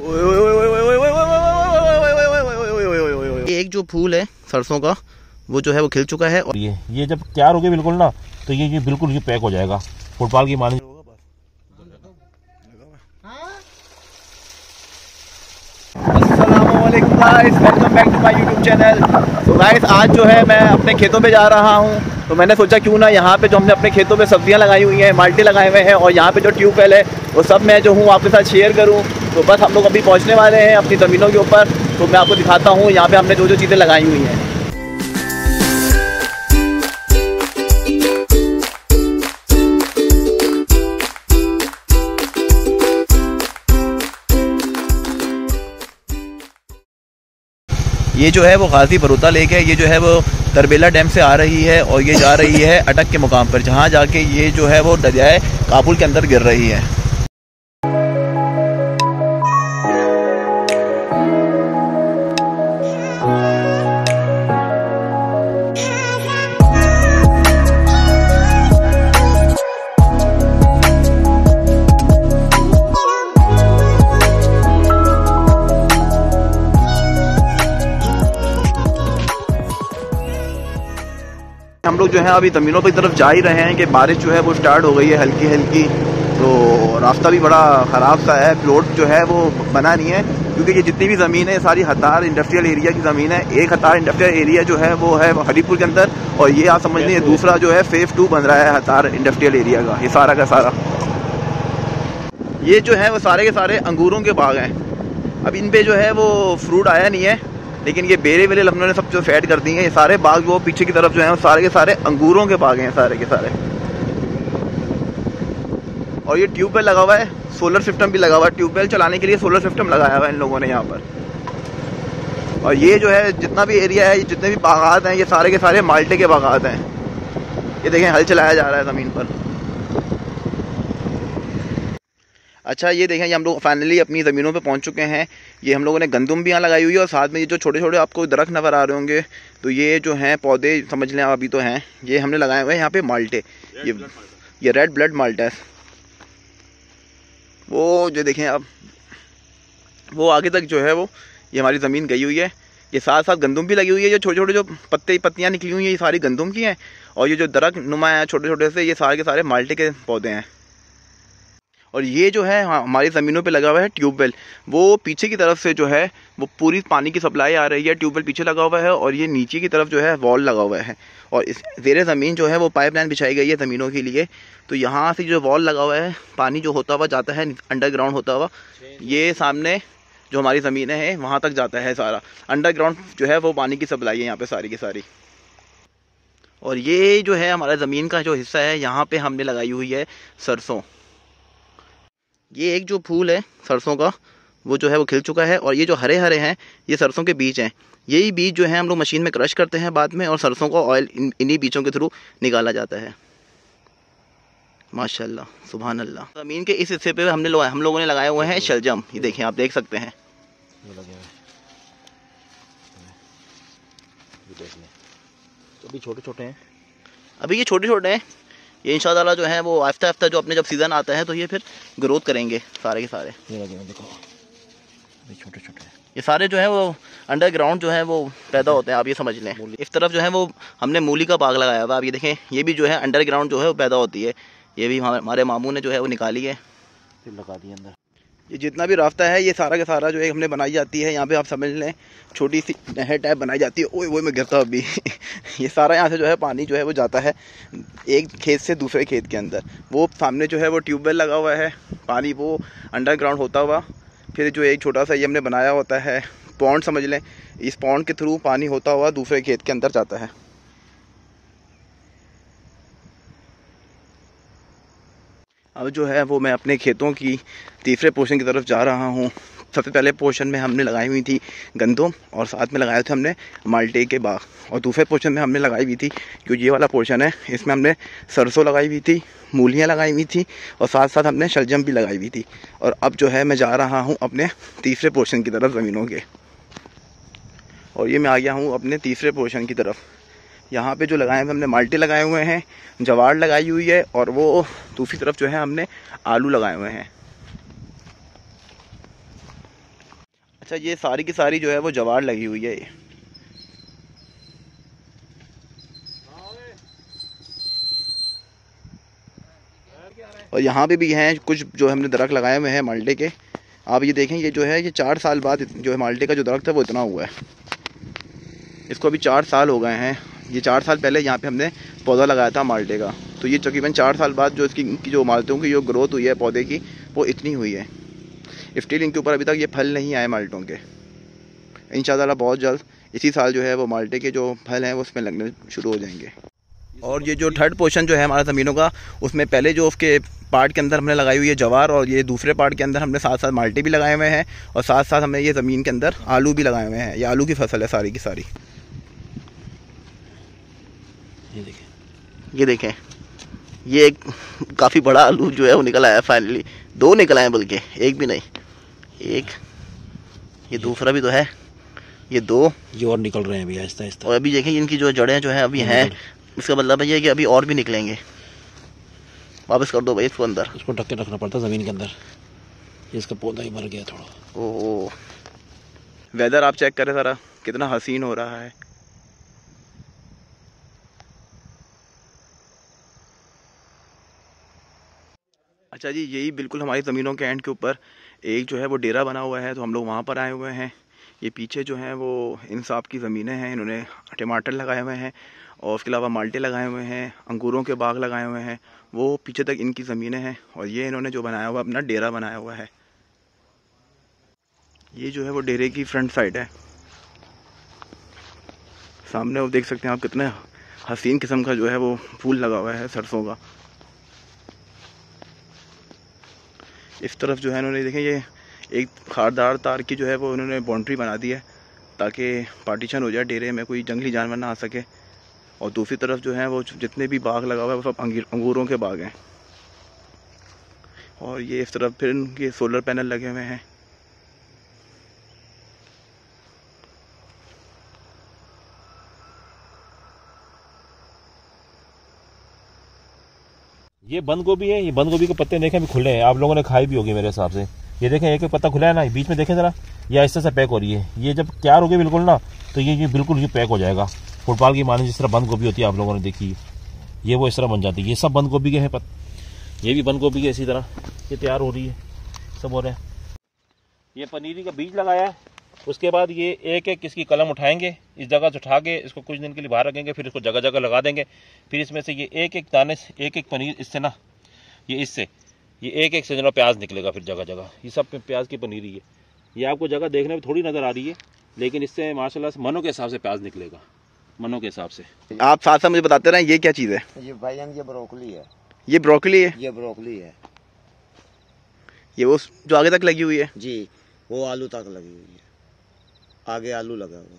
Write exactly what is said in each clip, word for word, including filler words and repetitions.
एक जो फूल है सरसों का वो जो है वो खिल चुका है और ये ये जब तैयार हो गया बिल्कुल ना तो ये ये बिल्कुल ये पैक हो जाएगा फुटबॉल की मानी। अस्सलामुअलैकुम guys, welcome back to my YouTube channel. तो गाइस आज जो है मैं अपने खेतों पे जा रहा हूँ, तो मैंने सोचा क्यों ना यहाँ पे जो हमने अपने खेतों पे सब्जियाँ लगाई हुई हैं, माल्टे लगाए हुए हैं और यहाँ पे जो ट्यूबवेल है वो सब मैं जो हूँ आपके साथ शेयर करूँ। तो बस हम लोग अभी पहुँचने वाले हैं अपनी ज़मीनों के ऊपर, तो मैं आपको दिखाता हूँ यहाँ पे हमने जो जो चीज़ें लगाई हुई हैं। ये जो है वो गाजी बरूता लेक है, ये जो है वो तरबेला डैम से आ रही है और ये जा रही है अटक के मुकाम पर, जहाँ जाके ये जो है वो दरियाए काबुल के अंदर गिर रही है। हम लोग जो है अभी ज़मीनों की तरफ जा ही रहे हैं कि बारिश जो है वो स्टार्ट हो गई है हल्की हल्की, तो रास्ता भी बड़ा ख़राब सा है, प्लॉट जो है वो बना नहीं है क्योंकि ये जितनी भी ज़मीन है सारी हतार इंडस्ट्रियल एरिया की ज़मीन है। एक हतार इंडस्ट्रियल एरिया जो है वो है हरीपुर के अंदर और ये आप समझ लीजिए दूसरा जो है फेज़ टू बन रहा है हतार इंडस्ट्रियल एरिया का, ये सारा का सारा। ये जो है वो सारे के सारे अंगूरों के बाग हैं। अब इन पर जो है वो फ्रूट आया नहीं है, लेकिन ये बेरे वेले हमने सब जो फैड कर दी हैं। ये सारे बाग वो पीछे की तरफ जो है सारे के सारे अंगूरों के बाग हैं सारे के सारे। और ये ट्यूबवेल लगा हुआ है, सोलर सिस्टम भी लगा हुआ है, ट्यूबवेल चलाने के लिए सोलर सिस्टम लगाया हुआ है इन लोगों ने यहाँ पर। और ये जो है जितना भी एरिया है, जितने भी बागात हैं, ये सारे के सारे माल्टे के बागात हैं। ये देखें हल चलाया जा रहा है ज़मीन पर। अच्छा ये देखें, ये हम लोग फाइनली अपनी ज़मीनों पे पहुंच चुके हैं। ये हम लोगों ने गंदम भी यहाँ लगाई हुई है और साथ में ये जो छोटे छोटे आपको दरख्त नज़र आ रहे होंगे, तो ये जो हैं पौधे समझ लें अभी तो हैं, ये हमने लगाए हुए हैं यहाँ पे माल्टे। ये ये रेड ब्लड माल्टा है। वो जो देखें आप, वो आगे तक जो है वो ये हमारी ज़मीन गई हुई है। ये साथ साथ गंदम भी लगी हुई है, जो छोटे छोटे जो पत्ते पत्तियाँ निकली हुई हैं ये सारी गंदम की हैं। और ये जो दरख्त नुमा है छोटे छोटे से, ये सारे के सारे माल्टे के पौधे हैं। और ये जो है हाँ, हमारी ज़मीनों पे लगा हुआ है ट्यूबवेल। वो पीछे की तरफ से जो है वो पूरी पानी की सप्लाई आ रही है, ट्यूबवेल पीछे लगा हुआ है और ये नीचे की तरफ जो है वॉल लगा हुआ है। और इस ज़ेरे ज़मीन जो है वो पाइपलाइन बिछाई गई है ज़मीनों के लिए। तो यहाँ से जो वॉल लगा हुआ है, पानी जो होता हुआ जाता है अंडरग्राउंड होता हुआ, ये सामने जो हमारी ज़मीनें हैं वहाँ तक जाता है सारा। अंडरग्राउंड जो है वो पानी की सप्लाई है यहाँ पर सारी की सारी। और ये जो है हमारा ज़मीन का जो हिस्सा है, यहाँ पर हमने लगाई हुई है सरसों। ये एक जो फूल है सरसों का वो जो है वो खिल चुका है और ये जो हरे हरे हैं ये सरसों के बीज हैं। यही बीज जो है हम लोग मशीन में क्रश करते हैं बाद में और सरसों का ऑयल इन इन्हीं बीजों के थ्रू निकाला जाता है। माशाल्लाह सुभान अल्लाह। ज़मीन के इस हिस्से पे हमने हम लोगों ने लगाए हुए हैं शलजम। ये देखें आप देख सकते हैं, अभी छोटे छोटे हैं, अभी ये छोटे छोटे हैं। ये इंशाअल्लाह जो है वो आहिस्ता आहिस्ता जो अपने जब सीज़न आता है तो ये फिर ग्रोथ करेंगे सारे के सारे। ये लगे देखो अभी छोटे छोटे हैं। ये सारे जो है वो अंडरग्राउंड जो है वो पैदा होते हैं, आप ये समझ लें। इस तरफ जो है वो हमने मूली का बाग लगाया हुआ है। आप ये देखें, ये भी जो है अंडरग्राउंड जो है वो पैदा होती है। ये भी हमारे मामू ने जो है वो निकाली है, फिर लगा दी अंदर। ये जितना भी रास्ता है ये सारा का सारा जो है हमने बनाई जाती है। यहाँ पे आप समझ लें छोटी सी नहर टाइप बनाई जाती है। ओए वो मैं गिरता अभी ये सारा यहाँ से जो है पानी जो है वो जाता है एक खेत से दूसरे खेत के अंदर। वो सामने जो है वो ट्यूबवेल लगा हुआ है, पानी वो अंडरग्राउंड होता हुआ फिर जो एक छोटा सा ये हमने बनाया होता है पॉन्ड समझ लें, इस पॉन्ड के थ्रू पानी होता हुआ दूसरे खेत के अंदर जाता है। अब जो है वो मैं अपने खेतों की तीसरे पोर्शन की तरफ जा रहा हूँ। सबसे पहले पोर्शन में हमने लगाई हुई थी गंदम और साथ में लगाए थे हमने माल्टे के बाग, और दूसरे पोर्शन में हमने लगाई हुई थी जो ये वाला पोर्शन है, इसमें हमने सरसों लगाई हुई थी, मूलियाँ लगाई हुई थी और साथ साथ हमने शलजम भी लगाई हुई थी। और अब जो है मैं जा रहा हूँ अपने तीसरे पोर्शन की तरफ ज़मीनों के, और ये मैं आ गया हूँ अपने तीसरे पोर्शन की तरफ। यहाँ पे जो लगाए हैं हमने माल्टे लगाए हुए हैं, जवार लगाई हुई है और वो दूसरी तरफ जो है हमने आलू लगाए हुए हैं। अच्छा, ये सारी की सारी जो है वो जवार लगी हुई है ये। और यहाँ पे भी हैं कुछ जो हमने दरख्त लगाए हुए हैं माल्टे के। आप ये देखें, ये जो है ये चार साल बाद जो है माल्टे का जो दरख्त है वो इतना हुआ है। इसको अभी चार साल हो गए हैं। ये चार साल पहले यहाँ पे हमने पौधा लगाया था माल्टे का, तो ये तकरीबन चार साल बाद जो इसकी इनकी जो माल्टों की जो ग्रोथ हुई है पौधे की वो इतनी हुई है। स्टिल इनके ऊपर अभी तक ये फल नहीं आए माल्टों के। इंशाअल्लाह बहुत जल्द इसी साल जो है वो माल्टे के जो फल हैं वो उसमें लगने शुरू हो जाएंगे। और ये जो थर्ड पोर्शन जो है हमारा ज़मीनों का, उसमें पहले जो उसके पार्ट के अंदर हमने लगाई हुई है जवार, और ये दूसरे पार्ट के अंदर हमने साथ साथ माल्टे भी लगाए हुए हैं, और साथ साथ हमने ये ज़मीन के अंदर आलू भी लगाए हुए हैं। ये आलू की फसल है सारी की सारी। ये देखें, ये देखें, ये एक काफ़ी बड़ा आलू जो है वो निकल आया फाइनली। दो निकल आए, बल्कि एक भी नहीं, एक ये दूसरा भी तो है, ये दो ये और निकल रहे हैं अभी आहिस्ता आहिस्ता। और अभी देखें इनकी जो जड़ें जो है अभी हैं, इसका मतलब है कि अभी और भी निकलेंगे। वापस कर दो भाई इसको अंदर। इसको ढक के रखना पड़ता ज़मीन के अंदर। इसका पौधा ही मर गया थोड़ा। ओह, वेदर आप चेक करें ज़रा कितना हसीन हो रहा है। अच्छा जी, यही बिल्कुल हमारी ज़मीनों के एंड के ऊपर एक जो है वो डेरा बना हुआ है, तो हम लोग वहाँ पर आए हुए हैं। ये पीछे जो है वो इंसाफ की ज़मीनें हैं, इन्होंने टमाटर लगाए हुए हैं और उसके अलावा माल्टे लगाए हुए हैं, अंगूरों के बाग लगाए हुए हैं, वो पीछे तक इनकी ज़मीनें हैं। और ये इन्होंने जो बनाया हुआ अपना डेरा बनाया हुआ है। ये जो है वो डेरे की फ्रंट साइड है। सामने वो देख सकते हैं आप कितने हसीन किस्म का जो है वो फूल लगा हुआ है सरसों का। इस तरफ जो है इन्होंने देखें ये एक खारदार तार की जो है वो उन्होंने बाउंड्री बना दी है, ताकि पार्टीशन हो जाए, डेरे में कोई जंगली जानवर ना आ सके। और दूसरी तरफ जो है वो जितने भी बाग लगा हुआ है वो सब अंगूरों के बाग हैं। और ये इस तरफ फिर इनके सोलर पैनल लगे हुए हैं। ये बंद गोभी है। ये बंद गोभी के पत्ते देखें अभी खुले हैं, आप लोगों ने खाई भी होगी मेरे हिसाब से। ये देखें एक एक पत्ता खुला है ना, बीच में देखें जरा, ये आहिस्ते से पैक हो रही है। ये जब तैयार होगी बिल्कुल ना, तो ये ये बिल्कुल ये पैक हो जाएगा। फुटबॉल की माने जिस तरह बंद गोभी होती है, आप लोगों ने देखी, ये वो इस तरह बन जाती है। ये सब बंद गोभी के हैं पत्ते, ये भी बंद गोभी के इसी तरह ये तैयार हो रही है, सब हो रहे हैं। ये पनीरी का बीज लगाया है, उसके बाद ये एक एक इसकी कलम उठाएंगे, इस जगह से उठा के इसको कुछ दिन के लिए बाहर रखेंगे, फिर इसको जगह जगह लगा देंगे। फिर इसमें से ये एक एक दाने एक एक पनीर इससे ना, ये इससे ये एक एक से जो प्याज निकलेगा फिर जगह जगह। ये सब प्याज की पनीरी है। ये आपको जगह देखने में थोड़ी नज़र आ रही है, लेकिन इससे माशाल्लाह से मनों के हिसाब से प्याज निकलेगा, मनों के हिसाब से। आप साथ साथ मुझे बताते रहें ये क्या चीज़ है? ये भाईजान ये ब्रोकली है। ये ब्रोकली है? ये ब्रोकली है। ये वो जो आगे तक लगी हुई है? जी, वो आलू तक लगी हुई है, आगे आलू लगा हुआ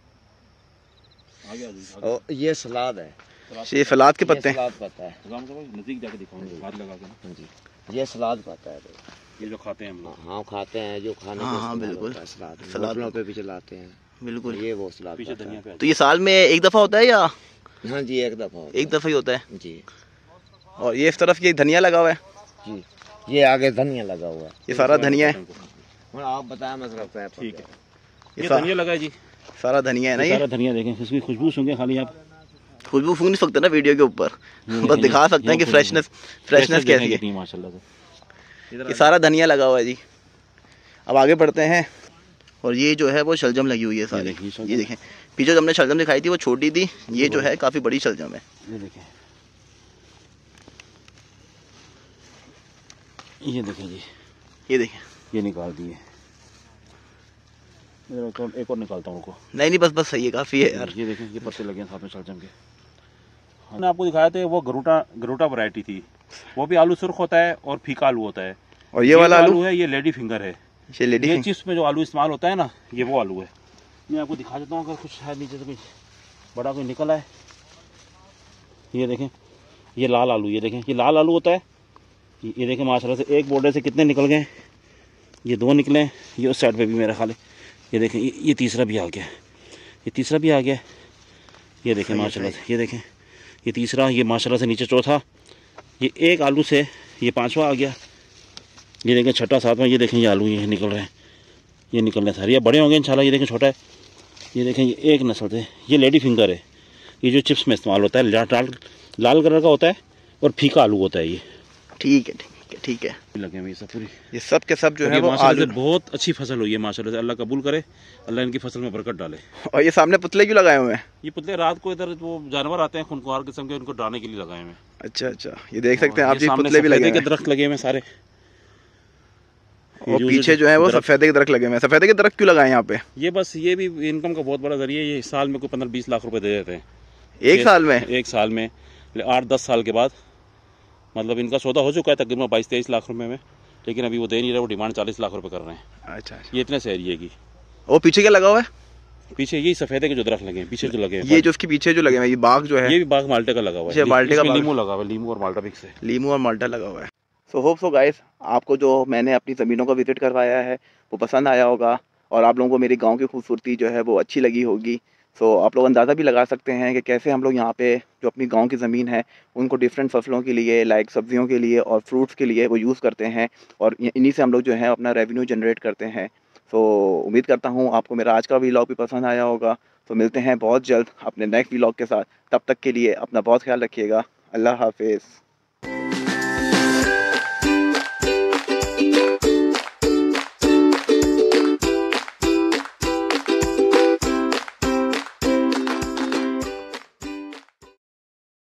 आगे है। और ये सलाद है। ये सलाद के पत्ते हैं? सलाद पत्ता है। नजदीक जाके दिखाऊंगा, हाथ लगा के। जी, ये सलाद पत्ता है। ये जो खाते हैं हम लोग। हाँ, खाते हैं, जो खाने हाँ, के हाँ, इस्तेमाल बिल्कुल। होता है, सलाद सलाद सलाद पे भी चलाते हैं। बिल्कुल। ये वो सलाद पीछे पत्ता धनिया है। पे। तो ये साल में एक दफ़ा होता है या? हाँ जी, एक दफा होता एक दफ़ा ही होता है है। जी और ये इस तरफ ये धनिया लगा हुआ है? जी, ये आगे धनिया लगा हुआ है। ये सारा धनिया है? हाँ, आप बताया मसरफ है। ठीक है, ये ये सा- धनिया लगा है जी, सारा धनिया है ना? ये ये सारा धनिया देखें, इसकी खुशबू सूंघे खाली आप। खुशबू फूंक नहीं सकते ना वीडियो के ऊपर, बस दिखा सकते हैं कि फ्रेशनेस फ्रेशनेस कैसी है। माशाल्लाह से। ये सारा धनिया लगा हुआ है जी। अब आगे बढ़ते हैं। और ये जो है वो शलजम लगी हुई है सारी। ये देखिए शलजम। ये देखें, पीछे जो हमने शलजम दिखाई थी वो छोटी थी, ये जो है काफ़ी बड़ी शलजम है। ये देखें, ये देखें जी, ये देखें। ये निकाल दिए। तो एक और निकालता हूँ उनको। नहीं नहीं, बस बस सही है, काफ़ी है यार। ये देखें, ये पत्ते लगे हैं साथ में शलजम के। मैंने आपको दिखाया था वो गरुटा गरुटा वैरायटी थी, वो भी आलू सुर्ख होता है और फीका आलू होता है। और ये वाला आलू है, ये लेडी फिंगर है। ये लेडी ये फिंगर। चिप्स में जो आलू इस्तेमाल होता है ना, ये वो आलू है। मैं आपको दिखा देता हूँ, अगर कुछ शायद नीचे से कुछ बड़ा कोई निकला है। ये देखें, ये लाल आलू, ये देखें, ये लाल आलू होता है। ये देखें माशाल्लाह से एक बॉर्डर से कितने निकल गए, ये दो निकले हैं, ये उस साइड पे भी मेरा ख्याल है। ये देखें, ये, ये तीसरा भी आ गया, ये तीसरा भी आ गया। ये देखें माशाल्लाह से, ये देखें, ये तीसरा, ये माशाल्लाह से नीचे चौथा, ये एक आलू से ये पांचवा आ गया। ये देखें छठा सातवां, ये देखें ये आलू ये निकल रहे हैं, ये निकलने सारे, ये बड़े होंगे इंशाल्लाह। ये देखें छोटा है, ये देखें ये एक नस्ल है, ये लेडी फिंगर है। ये जो चिप्स में इस्तेमाल होता है, लाल लाल कलर का होता है और फीका आलू होता है ये। ठीक है ठीक है ठीक है। लगे हुए ये सब पूरी, ये सब के सब जो है ये वो माशाल्लाह आलू। से बहुत अच्छी फसल हुई है माशाल्लाह से। अल्लाह कबूल करे, अल्लाह इनकी फसल में बरकत डाले। और ये सामने पुतले क्यों लगाए हुए हैं? ये पुतले रात को इधर वो जानवर आते हैं खूंखार किस्म के, उनको डराने के लिए लगाए हुए हैं। अच्छा अच्छा, ये देख सकते हैं आप ये जी, सामने पुतले भी लगे सफेदे हुए के हैं। दरख्त लगे हुए हैं सारे। और पीछे जो है वो सफेदे के दरख्त लगे हुए हैं। सफेदे के दरख्त क्यों लगाए यहाँ पे? ये बस ये भी इनकम का बहुत बड़ा जरिया है। ये साल में कोई पंद्रह बीस लाख रुपए दे देते हैं एक साल में? एक साल में आठ दस साल के बाद, मतलब इनका सौदा हो चुका है तकरीबन बाईस तेईस लाख रुपए में, लेकिन अभी वो दे नहीं रहे। वो डिमांड चालीस लाख रुपए कर रहे हैं। अच्छा अच्छा। ये इतने से एरिए की। वो पीछे क्या लगा हुआ है? पीछे यही सफेदे के जो दरख्त लगे हैं, पीछे जो लगे हैं, ये जो उसके पीछे जो लगे हुए हैं, ये बाग जो है, ये भी बाग माल्टे का लगा हुआ अच्छा, है। माल्टे का इसमें बाग। लीमू लगा हुआ है, लीमू और माल्टा मिक्स है। लीमू और माल्टा लगा हुआ है। सो होप सो गाइस, आपको जो मैंने अपनी ज़मीनों का विजिट करवाया है वो पसंद आया होगा और आप लोगों को मेरे गांव की खूबसूरती जो है वो अच्छी लगी होगी। सो आप लोग अंदाज़ा भी लगा सकते हैं कि कैसे हम लोग यहाँ पे जो अपनी गांव की ज़मीन है उनको डिफरेंट फसलों के लिए, लाइक सब्जियों के लिए और फ्रूट्स के लिए वो यूज़ करते हैं और इन्हीं से हम लोग जो है अपना रेवेन्यू जनरेट करते हैं। सो उम्मीद करता हूँ आपको मेरा आज का व्लॉग भी पसंद आया होगा। तो मिलते हैं बहुत जल्द अपने नेक्स्ट व्लॉग के साथ। तब तक के लिए अपना बहुत ख्याल रखिएगा। अल्लाह हाफिज़।